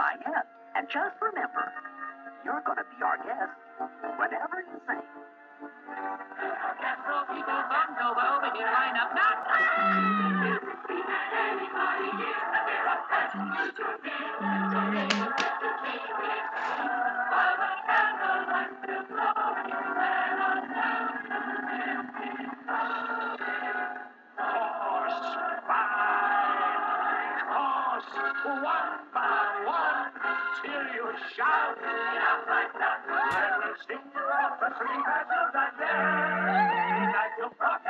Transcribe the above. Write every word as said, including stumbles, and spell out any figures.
by yet. And just remember, you're going to be our guest whenever you sing. Castro, people, bongo, well, begin line up now. Anybody here, and we're a friend to be. While the candlelight still glows, let us course by course, one by one, till you shout enough like that. I will sing you off the three passes that day. Like the